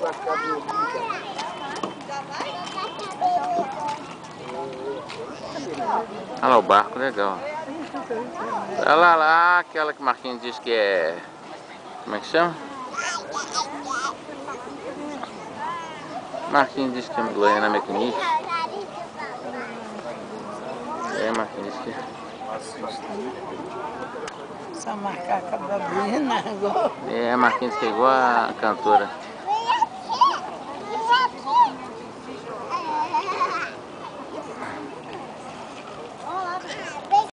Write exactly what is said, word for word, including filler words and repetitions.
Olha lá o barco, legal. Olha lá, lá, aquela que o Marquinhos diz que é... Como é que chama? Marquinhos diz que é Goiânia Mecânica. É, Marquinhos diz que é. Essa macaca babina agora. É, Marquinhos que é igual a cantora.